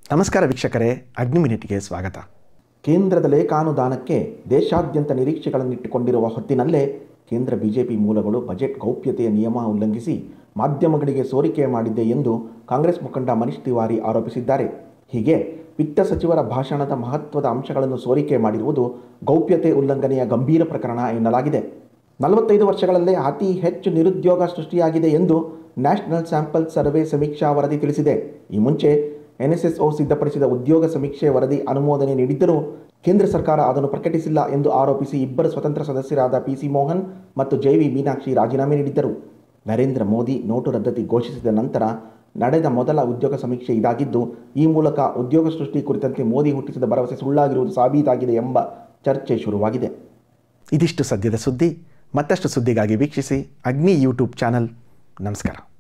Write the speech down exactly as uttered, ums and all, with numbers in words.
ನಮಸ್ಕಾರ ವೀಕ್ಷಕರೇ, ಅಗ್ನಿ ಮಿನಿಟ್ಗೆ ಸ್ವಾಗತ. ಕೇಂದ್ರದ ಲೇಖಾನುದಾನಕ್ಕೆ ದೇಶಾದ್ಯಂತ ನಿರೀಕ್ಷೆಗಳನ್ನಿಟ್ಟುಕೊಂಡಿರುವ ಹೊತ್ತಿನಲ್ಲೇ ಕೇಂದ್ರ ಬಿಜೆಪಿ ಮೂಲಗಳು ಬಜೆಟ್ ಗೌಪ್ಯತೆಯ ನಿಯಮ ಉಲ್ಲಂಘಿಸಿ ಮಾಧ್ಯಮಗಳಿಗೆ ಸೋರಿಕೆ ಮಾಡಿದೆ ಎಂದು ಕಾಂಗ್ರೆಸ್ ಮುಖಂಡ ಮನೀಶ್ ತಿವಾರಿ ಆರೋಪಿಸಿದ್ದಾರೆ. ಹೀಗೆ ವಿತ್ತ ಸಚಿವರ ಭಾಷಣದ ಮಹತ್ವದ ಅಂಶಗಳನ್ನು ಸೋರಿಕೆ ಮಾಡಿರುವುದು ಗೌಪ್ಯತೆ ಉಲ್ಲಂಘನೆಯ ಗಂಭೀರ ಪ್ರಕರಣ ಎನ್ನಲಾಗಿದೆ. ನಲವತ್ತೈದು ವರ್ಷಗಳಲ್ಲೇ ಅತಿ ಹೆಚ್ಚು ನಿರುದ್ಯೋಗ ಸೃಷ್ಟಿಯಾಗಿದೆ ಎಂದು ನ್ಯಾಷನಲ್ ಸ್ಯಾಂಪಲ್ ಸರ್ವೆ ಸಮೀಕ್ಷಾ ವರದಿ ತಿಳಿಸಿದೆ. ಈ ಮುಂಚೆ ಎನ್ ಎಸ್ ಎಸ್ ಒ ಸಿದ್ಧಪಡಿಸಿದ ಉದ್ಯೋಗ ಸಮೀಕ್ಷೆ ವರದಿ ಅನುಮೋದನೆ ನೀಡಿದ್ದರೂ ಕೇಂದ್ರ ಸರ್ಕಾರ ಅದನ್ನು ಪ್ರಕಟಿಸಿಲ್ಲ ಎಂದು ಆರೋಪಿಸಿ ಇಬ್ಬರು ಸ್ವತಂತ್ರ ಸದಸ್ಯರಾದ ಪಿ ಸಿ ಮೋಹನ್ ಮತ್ತು ಜೆ ವಿ ಮೀನಾಕ್ಷಿ ರಾಜೀನಾಮೆ ನೀಡಿದ್ದರು. ನರೇಂದ್ರ ಮೋದಿ ನೋಟು ರದ್ದತಿ ಘೋಷಿಸಿದ ನಂತರ ನಡೆದ ಮೊದಲ ಉದ್ಯೋಗ ಸಮೀಕ್ಷೆ ಇದಾಗಿದ್ದು, ಈ ಮೂಲಕ ಉದ್ಯೋಗ ಸೃಷ್ಟಿ ಕುರಿತಂತೆ ಮೋದಿ ಹುಟ್ಟಿಸಿದ ಭರವಸೆ ಸುಳ್ಳಾಗಿರುವುದು ಸಾಬೀತಾಗಿದೆ ಎಂಬ ಚರ್ಚೆ ಶುರುವಾಗಿದೆ. ಇದಿಷ್ಟು ಸದ್ಯದ ಸುದ್ದಿ. ಮತ್ತಷ್ಟು ಸುದ್ದಿಗಾಗಿ ವೀಕ್ಷಿಸಿ ಅಗ್ನಿ ಯೂಟ್ಯೂಬ್ ಚಾನಲ್. ನಮಸ್ಕಾರ.